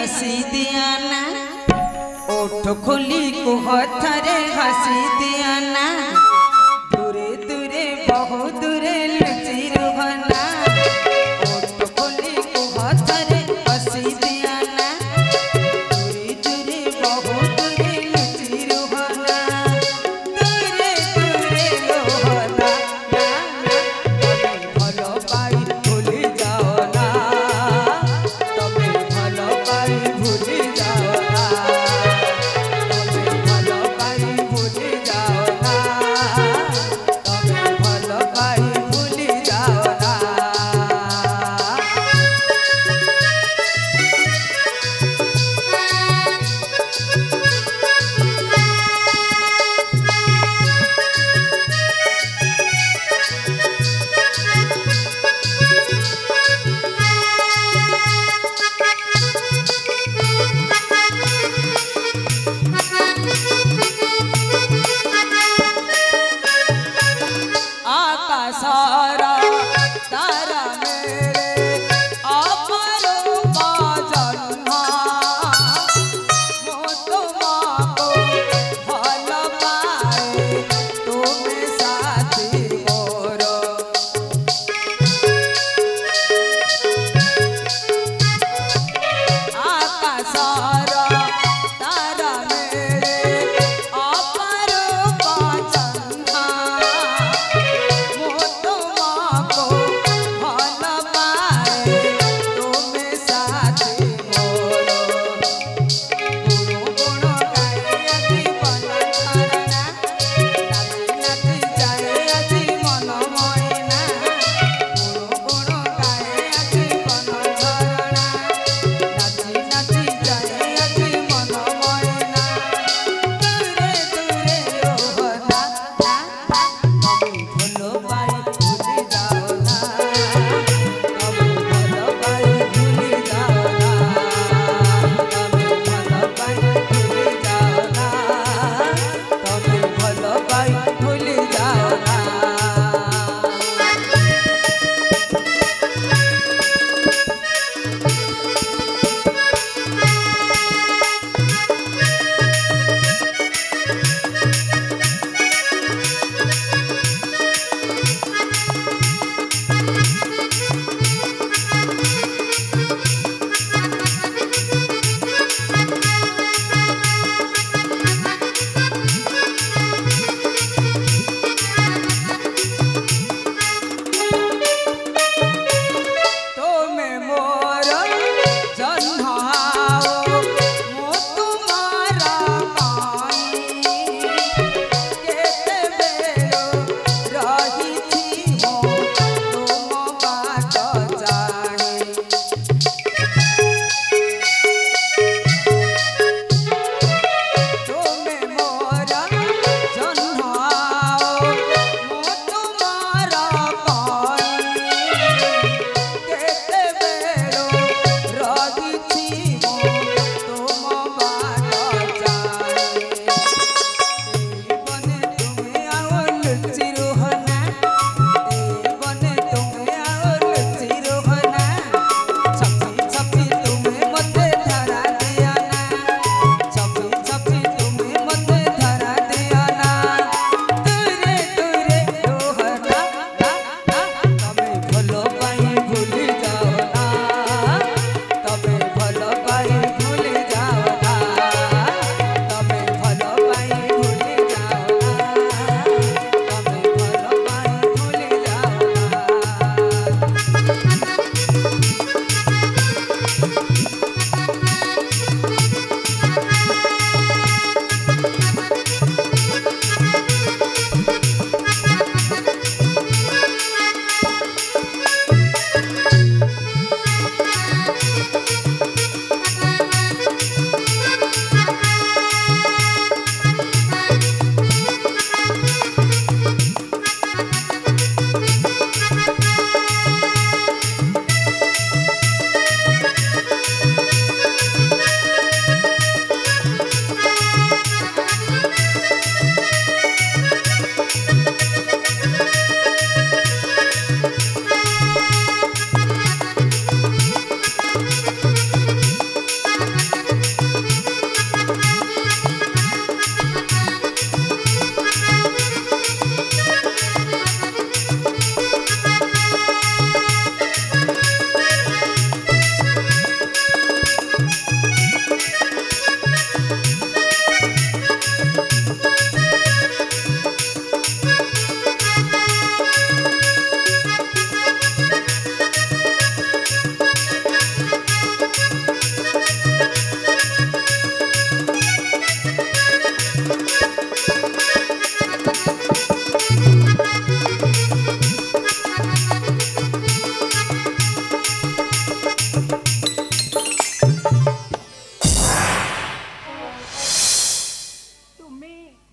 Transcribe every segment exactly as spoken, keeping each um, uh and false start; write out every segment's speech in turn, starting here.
हंसी दिया ना ओठ खोली को हथरे हंसी दिया ना दूरे दूरे बहु दूरे लुचि रुहना ओठ खोली को हथरे हंसी दिया ना दूरे दूरे बहु दूरे लुचि रुहना दूरे दूरे रुहना ना ना भलो पाई भूली जाओ ना तबे भलो पाई भूली जाओ ना तबे भलो पाई भूली जाओ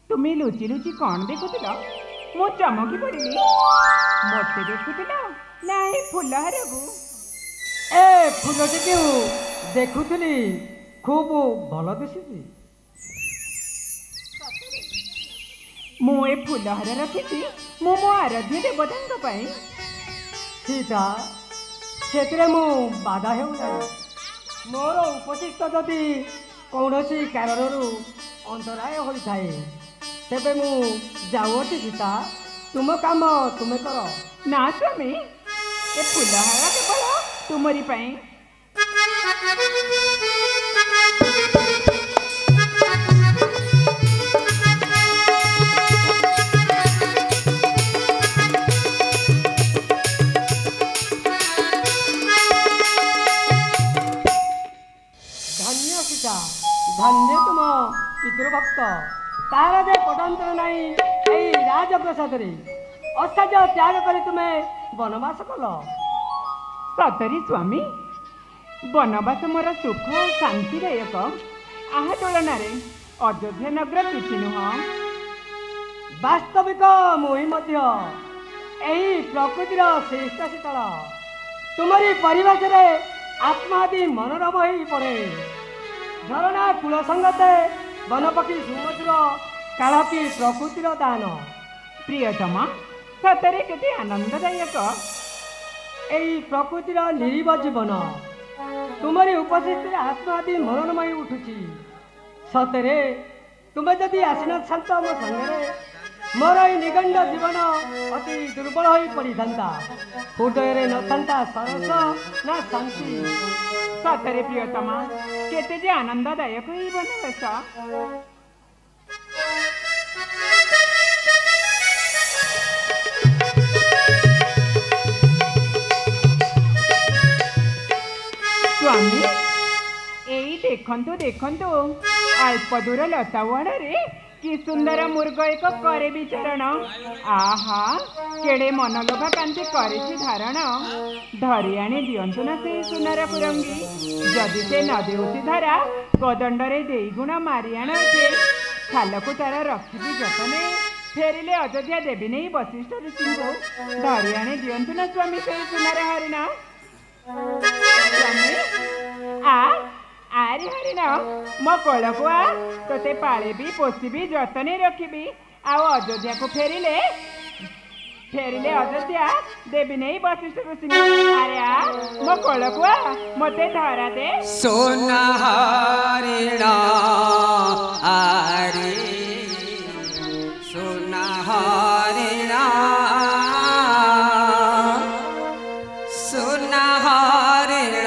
तुम्हें लुचि लुचि कौन देखुल मु चमकी पड़ी मत देखुल ना फुल हारकू ए फुल टी देखुली खूब भल दिशुची मु ए फुल हार रखी मु मो आराध्य देवता सीता से मु बाधा हो मोर उपस्थित जदि कौन कारण अंतराय होता है तेबे मु जाऊँगी सीता तुम काम तुम कर ना स्वामी ए फुल हार केवल तुमरी पाई धन्य तुम पितृभक्त तार जे पटांतर नहीं यही राजप्रसाद अस्थाय त्याग कर तुम्हें वनवास कल सतरी स्वामी वनवास मोर सुख और शांतिदायक आहा तुलन अयोध्या नगर किसी नुह वास्तविक मुही यही प्रकृतिर श्रेष्ठ शीतल तुम्हारी परिवेश आत्मादि मनोरम हो पड़े झरणा कूल संगते वनपक्षी सुमधुर काल की प्रकृतिर दान प्रियतमा सतरे केते आनंददायक यही प्रकृतिर निर्व जीवन तुम्हारी उपस्थित आत्मादि मनोरमय उठुची सतरे तुम्हें जदि आसीन शांत मो संगे मोर ये निगंड जीवन अति दुर्बल हो पड़ी था हृदय न था सरस ना शांति सतरे प्रियतमा केते जे आनंददायक ही वनवास स्वामी एई देखंतु देखंतु अल्प दूर लतावड़े कि सुंदर मुर्ग एक करे विचरण आहा केड़े मनलोभा कांति करिछि धारण धरी आनी दियंतु ना से सुनार कुरंगी जदि से न देउछि धरा कदंडरे देई गुण मारी आणे खालकु तार रखिबि जतने फेरिले अयोध्या देवी नहीं वशिष्ठ ऋषि को धरी आनी दियंतु ना स्वामी से सुनार हरिण स्वामी आ आरे हरिण मो कोल को आ तोते पालेबी पोषिबी जतने रखिबी आओ अयोध्या को फेरिले फेरिले अयोध्या देवी नहीं वशिष्ठ ऋषि अरे आ मो कोल को आ मते धरा दे सोना हरिण आरे सोना हरिण सोना हरिण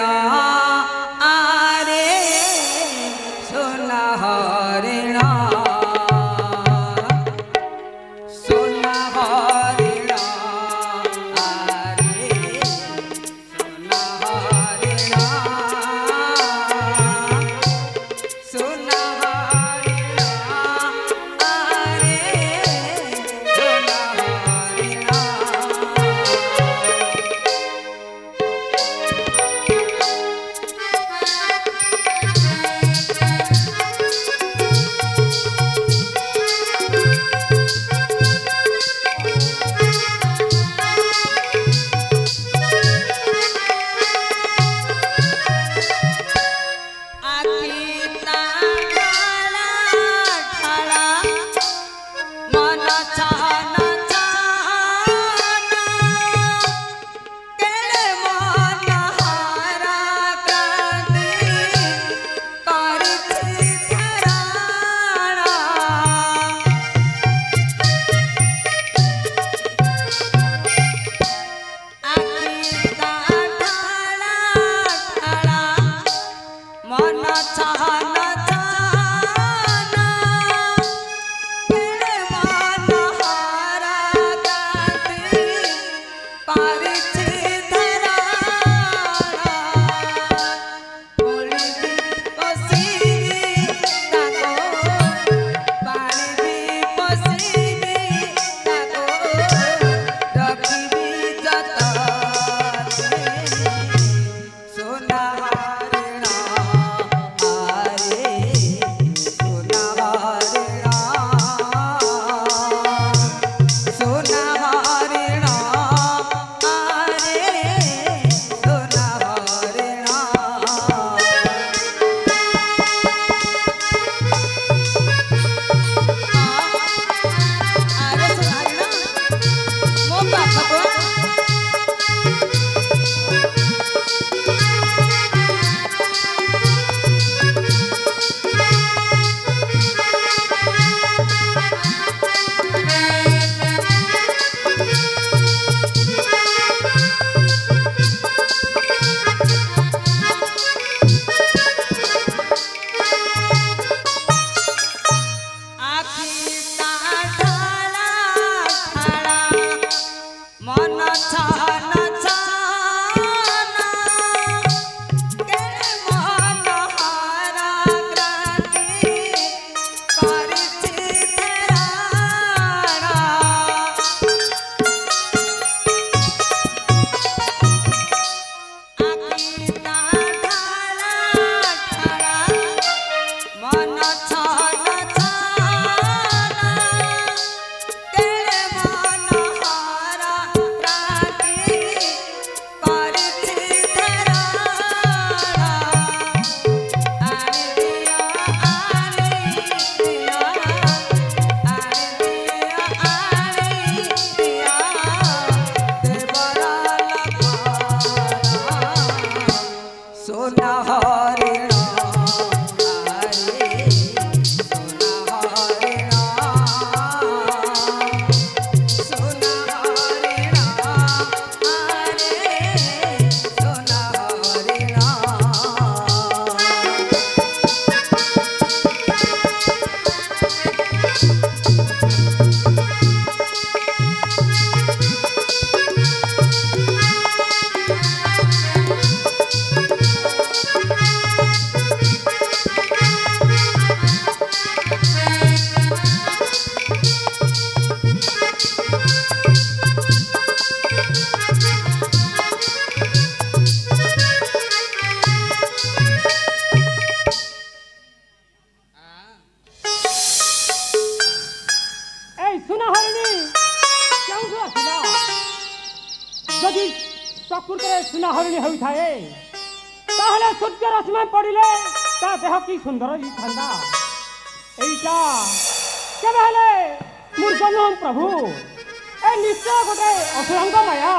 যদি প্রকৃতিরে সুনাহরিণী হইথায়ে তাহলে সূর্য রশ্মি পড়িলে তা দেহ কি সুন্দর দিথান্তা। এইটা কেবে হেলে মূর্খ নୁହଁ প্রভু, এ নিশ্চয় গোটে অସୁরঙ্গ মায়া।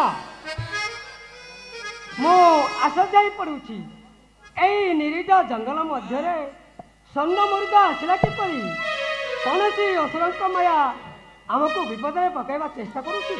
ମୁଁ ଆଶ୍ଚର୍ଯ୍ୟ ପଡ଼ୁଛି ଏଇ ନିରିଟ ଜଙ୍ଗଲ ମଧ୍ୟରେ ସ୍ୱର୍ଣ୍ଣ ମୃଗ ଆସିଲା କିପରି? କୌଣସି ଅସୁରଙ୍କ ମାୟା ଆମକୁ ବିପଦରେ ପକାଇବା ଚେଷ୍ଟା କରୁଛି।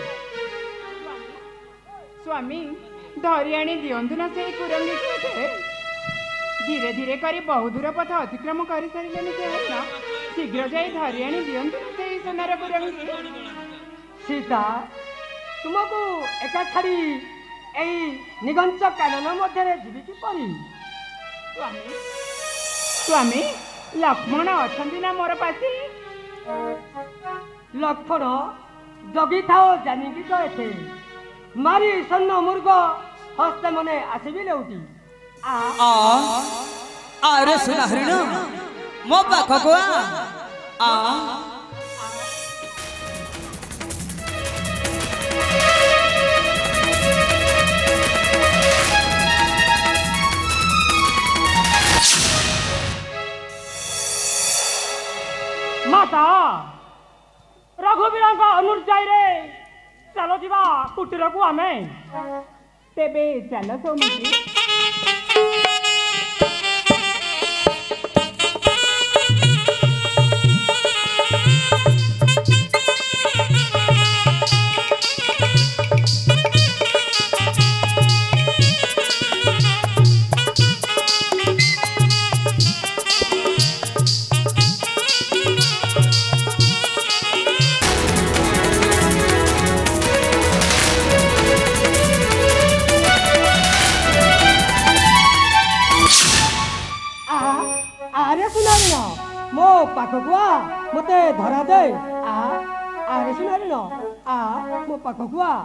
ସ୍ୱାମୀ ଧରି ଆଣି ଦିଅନ୍ତୁ ନା ସେଇ କୁରଙ୍ଗୀକୁ ଏଠାରେ। ଧୀରେ ଧୀରେ କରି ବହୁ ଦୂର ପଥ ଅତିକ୍ରମ କରିସାରିଲେଣି ସେ ହରିଣ। ଶୀଘ୍ର ଯାଇ ଧରି ଆଣି ଦିଅନ୍ତୁ ନା ସେଇ ସୁନାର କୁରଙ୍ଗୀ। ସୀତା, ତୁମକୁ ଏକା ଛାଡ଼ି ଏଇ ନିଘଞ୍ଚ କାନନ ମଧ୍ୟରେ ଯିବି କିପରି? ସ୍ୱାମୀ ସ୍ୱାମୀ ଲକ୍ଷ୍ମଣ ଅଛନ୍ତି ନା ମୋର ପାଖରେ? ଲକ୍ଷ୍ମଣ ଜଗିଥାଅ ଜାନିକି ତ ଏତେ ମାରି ସ୍ୱର୍ଣ୍ଣ ମୃଗ ହସ୍ତେ ମନେ ଆସିବି ଲେଉଟି। आ अरे सुना हरिण मो पाखक आ माता रघुवीर अनुजाई रे चलो जीवा कुटीर को आमे। तेबे चल सौमित्री। मो पाखक आ मते धरा दे। आ आरे सुनारिण आ मो पाखक आ।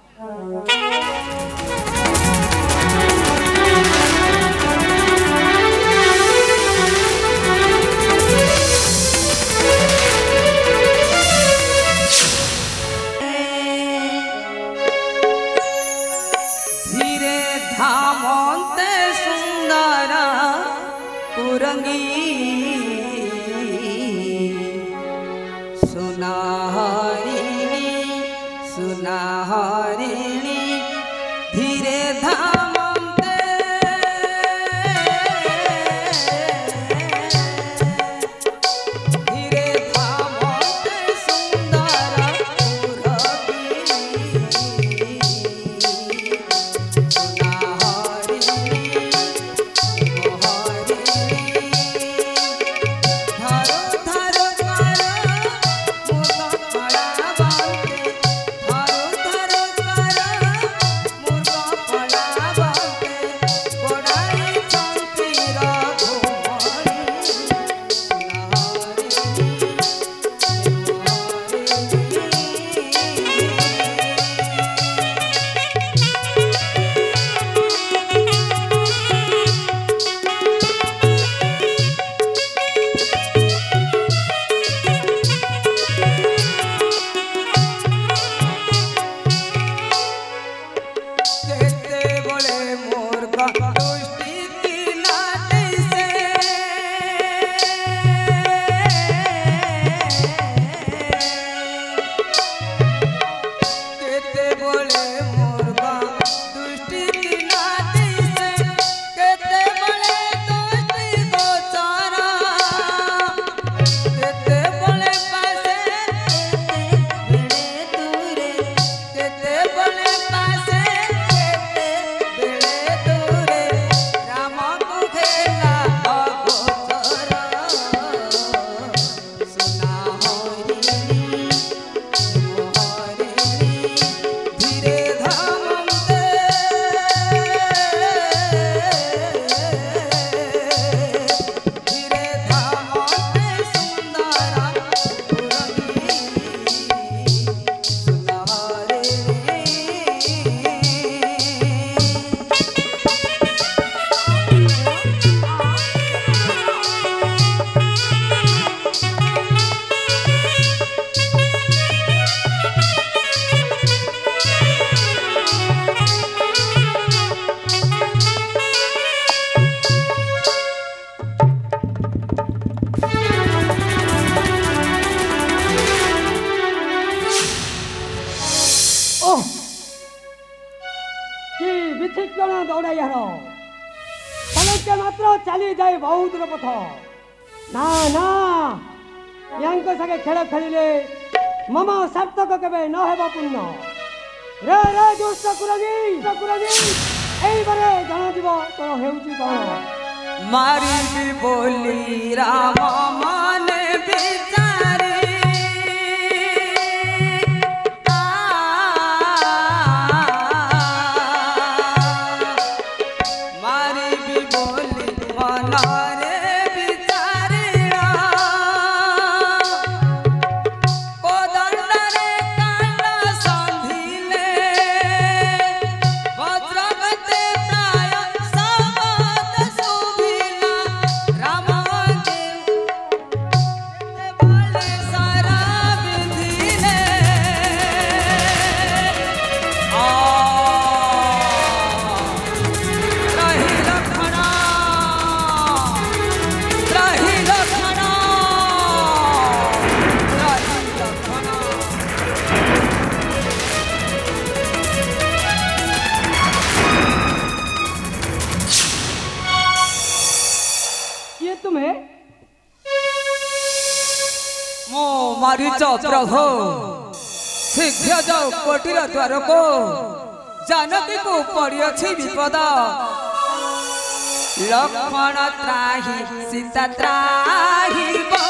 धीरे धामंते सुंदर कुरंगी सुनाहरिणी सुनाहरिणी धीरे धामंते धीरे धामंते सुंदर कुरंगी सुनाहरिणी ଜଣ ଦୌଡ଼ାଇ ହାର ଚାଲୁଚ ମାତ୍ର ଚାଲି ଯାଏ ବହୁ ଦୂର ପଥ ନା ନା ୟାଙ୍କ ସାଙ୍ଗେ ଖେଳ ଖେଳିଲେ ମମ ସାର୍ଥକ କେବେ ନ ହେବ ପୂର୍ଣ୍ଣ ରେ ରେ ଦୁଷ୍ଟ କୁରଜି କୁରଜି ଏଇବାରେ ଜଣାଯିବ ତୋର ହେଉଛି କ'ଣ मारी बोली राम मन बिचारी मारी भी बोली मन रे बिचारी कोदंड रे कांड संधिले वज्रगते प्राय सबद सुभिला राम देव बाले सारा विधिले आ रही लखना रही लखना रही लखना କିଏ ତୁମେ मो मारीच प्रभु शीघ्र जाओ कोटिर द्वार को जानकी को पड़ियछि विपद लक्ष्मण त्राही सीता त्राही